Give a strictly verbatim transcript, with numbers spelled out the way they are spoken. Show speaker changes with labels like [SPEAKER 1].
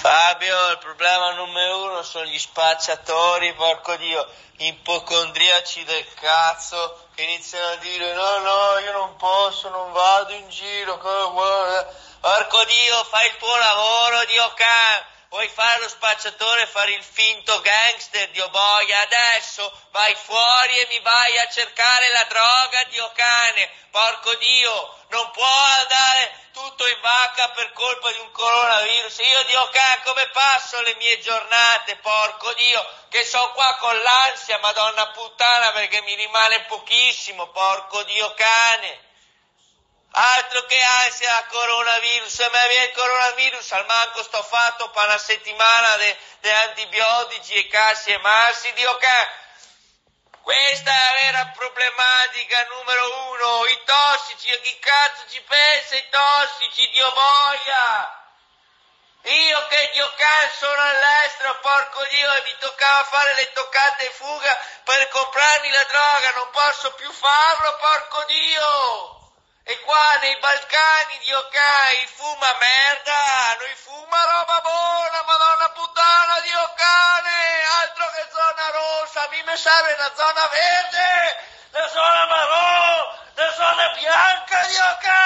[SPEAKER 1] Fabio, il problema numero uno sono gli spacciatori, porco Dio, ipocondriaci del cazzo, che iniziano a dire no, no, io non posso, non vado in giro, porco Dio, fai il tuo lavoro, Dio can. Vuoi fare lo spacciatore, fare il finto gangster, Dio boia, adesso vai fuori e mi vai a cercare la droga, Dio cane, porco Dio, non può andare tutto in vacca per colpa di un coronavirus. Io, Dio cane, come passo le mie giornate, porco Dio, che sono qua con l'ansia, madonna puttana, perché mi rimane pochissimo, porco Dio cane. Altro che ansia a coronavirus, a me viene il coronavirus, al manco sto fatto per una settimana di antibiotici e cassi e massi, Dio che... Questa è la vera problematica numero uno, i tossici, chi cazzo ci pensa i tossici, Dio boia! Io che Dio can sono all'estero, porco Dio, e mi toccava fare le toccate in fuga per comprarmi la droga, non posso più farlo, porco Dio! E qua nei Balcani, Dio cai, fuma merda, noi fuma roba buona, madonna puttana, Dio cane, altro che zona rossa, a me mi serve una zona verde, la zona marrone, la zona bianca, Dio cane.